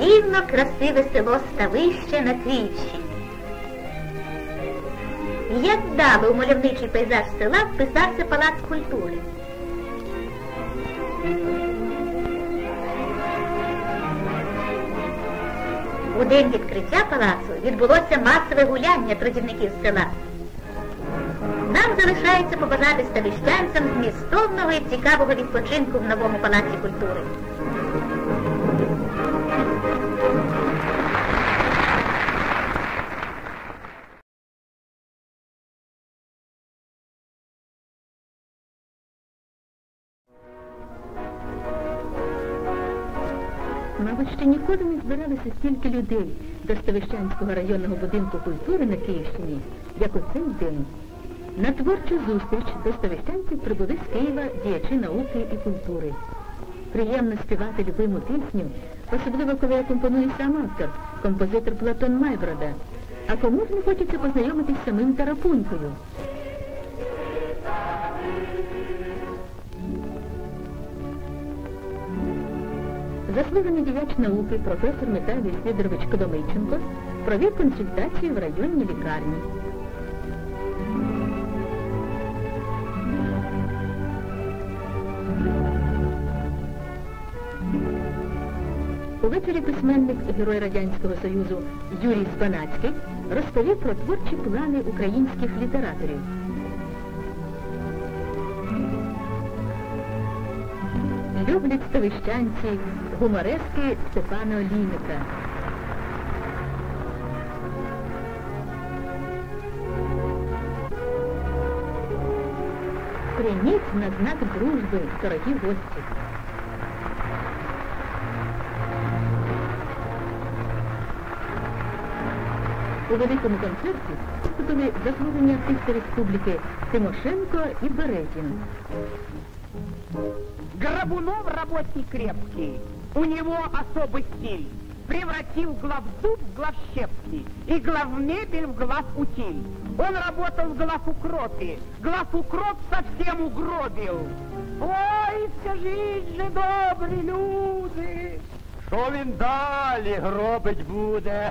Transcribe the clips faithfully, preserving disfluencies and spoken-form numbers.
чарівно красиве село Ставище на Київщині. Як вдало у мальовничий пейзаж села вписався Палац культури. У день відкриття палацу відбулося масове гуляння трудівників села. Нам залишається побажати ставищанцям змістовного і цікавого відпочинку в новому Палаці культури. Мабуть, ще ніколи не збиралося стільки людей до Ставищанського районного будинку культури на Київщині, як у цей день. На творчу зустріч до ставищанців прибули з Києва діячі науки і культури. Приємно співати любиму пісню, особливо коли акомпонує сам автор, композитор Платон Майброда. А кому ж не хочеться познайомитись з самим Тарапунькою? Заслужений діяч науки професор Михайло Сидорович Коломийченко провів консультацію в районній лікарні. Увечері письменник, герой Радянського Союзу Юрій Збанацький розповів про творчі плани українських літераторів. Люблять ставищанці гуморески Степана Олійника. Прийміть на знак дружби, дорогі гості. У великому концерті виступили заслужені артисти республіки Тимошенко і Березін. Горбунов работник крепкий, у него особый стиль. Превратил главзуб в главщепки и главмебель в главутиль. Он работал в главукропе, главукроп совсем угробил. Ой, скажіть же, добрі люди, що він далі гробить буде?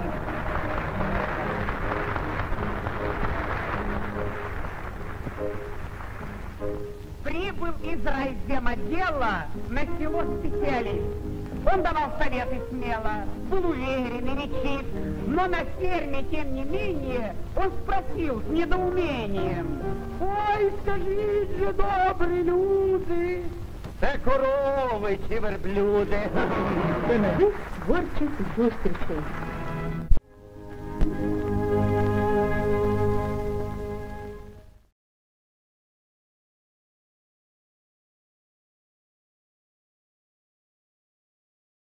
Прибыл из райземотдела на село специалист. Он давал советы смело, был уверен и речив, но на ферме, тем не менее, он спросил с недоумением: «Ой, скажите же, добрые люди, це корови чи верблюди?» До нових творчих зустрічей!